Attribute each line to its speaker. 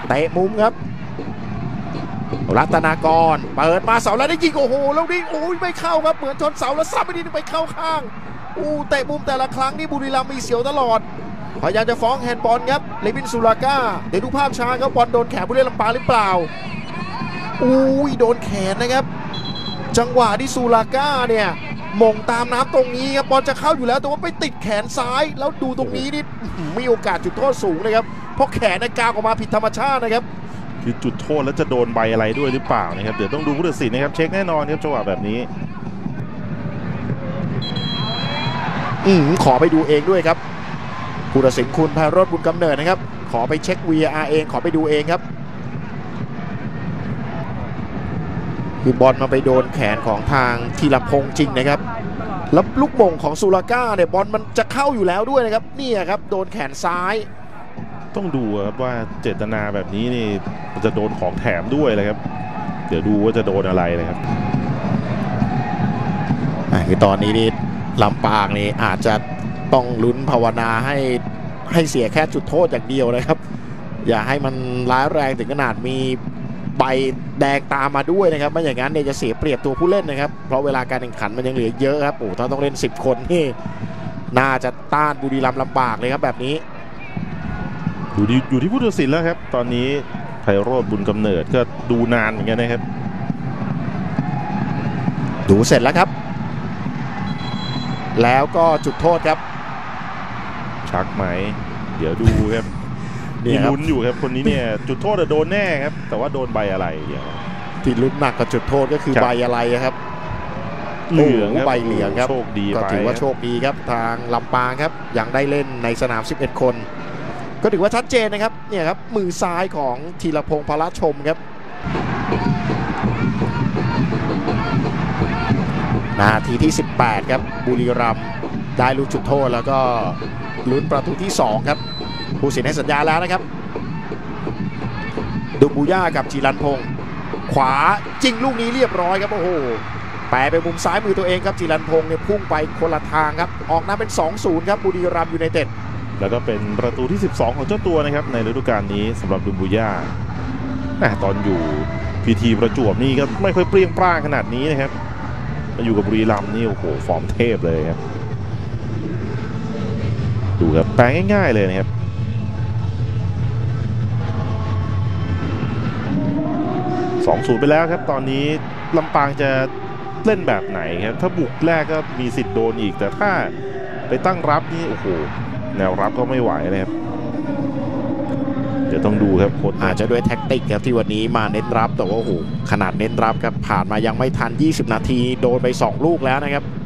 Speaker 1: เตะมุมครับรัตนากรเปิดมาเสาแล้วได้ยิงโอ้โหแล้วนี่โอ้ยไม่เข้าครับเหมือนชนเสาแล้วซ้ำไปนิดนึงไปเข้าข้างเตะมุมแต่ละครั้งนี่บุรีรัมย์มีเสียวตลอดพยายามจะฟ้องแฮนด์บอลครับเลวินซูลาก้าเดี๋ยวดูภาพช้าครับบอลโดนแขนผู้เล่นลำปางหรือเปล่าโดนแขนนะครับจังหวะที่ซูลาก้าเนี่ยมงตามน้ำตรงนี้ครับบอลจะเข้าอยู่แล้วแต่ว่าไปติดแขนซ้ายแล้วดูตรงนี้นี่มีโอกาสจุดโทษสูงนะครับเพราะแขนกางออกมาผิดธรรมชาตินะครับ
Speaker 2: คือจุดโทษแล้วจะโดนใบอะไรด้วยหรือเปล่านะครับเดี๋ยวต้องดูผู้ตัดสินนะครับเช็คแน่นอนครับจังหวะแบบนี้
Speaker 1: ขอไปดูเองด้วยครับผู้ตัดสินคุณไพโรจน์บุญกำเนิดนะครับขอไปเช็ค VAR เองขอไปดูเองครับคือบอลมาไปโดนแขนของทางธีรพงษ์จริงนะครับแล้วลูกมงของซูลาก้าเนี่ยบอลมันจะเข้าอยู่แล้วด้วยนะครับนี่ครับโดนแขนซ้าย
Speaker 2: ต้องดูครับว่าเจตนาแบบนี้นี่จะโดนของแถมด้วยเลยครับเดี๋ยวดูว่าจะโดนอะไรเลยครับ
Speaker 1: คือตอนนี้นี่ลำปางนี่อาจจะต้องลุ้นภาวนาให้เสียแค่จุดโทษอย่างเดียวนะครับอย่าให้มันร้ายแรงถึงขนาดมีใบแดงตามมาด้วยนะครับไม่อย่างนั้นเนี่ยจะเสียเปรียบตัวผู้เล่นนะครับเพราะเวลาการแข่งขันมันยังเหลือเยอะครับถ้าต้องเล่น10คนนี่น่าจะต้านบุรีรัมย์ลำบากเลยครับแบบนี้
Speaker 2: อยู่ที่ผู้ตัดสินแล้วครับตอนนี้ไพโรจน์บุญกำเนิดก็ดูนานเหมือนกันนะครับ
Speaker 1: ดูเสร็จแล้วครับแล้วก็จุดโทษครับ
Speaker 2: ชักไหมเดี๋ยวดูครับมีลุ้นอยู่ครับคนนี้เนี่ยจุดโทษโดนแน่ครับแต่ว่าโดนใบอะไร
Speaker 1: ที่ลุ้นหนักกับจุดโทษก็คือใบอะไรครับ
Speaker 2: เหลือง
Speaker 1: ใบเหลืองครับ
Speaker 2: โชคดี
Speaker 1: ก็ถือว่าโชคดีครับทางลำปางครับยังได้เล่นในสนาม11คนก็ถือว่าชัดเจนนะครับเนี่ยครับมือซ้ายของธีรพงษ์พละชมครับนาทีที่18ครับบุรีรัมย์ได้ลูกจุดโทษแล้วก็ลุ้นประตูที่2ครับผู้สินให้สัญญาแล้วนะครับดุบูย่ากับจีรันพงษ์ขวาจริงลูกนี้เรียบร้อยครับโอ้โหแปะไปมุมซ้ายมือตัวเองครับจีรันพงษ์เนี่ยพุ่งไปคนละทางครับออกนำเป็น 2-0 ครับบุรีรัมย์ยูไนเต็ด
Speaker 2: แล้วก็เป็นประตูที่12ของเจ้าตัวนะครับในฤดูกาลนี้สำหรับดุบูย่าตอนอยู่พีทีประจวบนี่ก็ไม่ค่อยเปรี้ยงปร้างขนาดนี้นะครับมาอยู่กับบุรีรัมย์นี่โอ้โหฟอร์มเทพเลยครับดูครับแปลงง่ายๆเลยนะครับ2-0ไปแล้วครับตอนนี้ลำปางจะเล่นแบบไหนครับถ้าบุกแรกก็มีสิทธิ์โดนอีกแต่ถ้าไปตั้งรับนี่โอ้โหแนวรับก็ไม่ไหวเลยครับเดี๋ยวต้องดูครับโค้ช
Speaker 1: อาจจะด้วยแท็กติกครับที่วันนี้มาเน้นรับแต่ว่าโอ้โหขนาดเน้นรับครับผ่านมายังไม่ทัน20นาทีโดนไป2ลูกแล้วนะครับ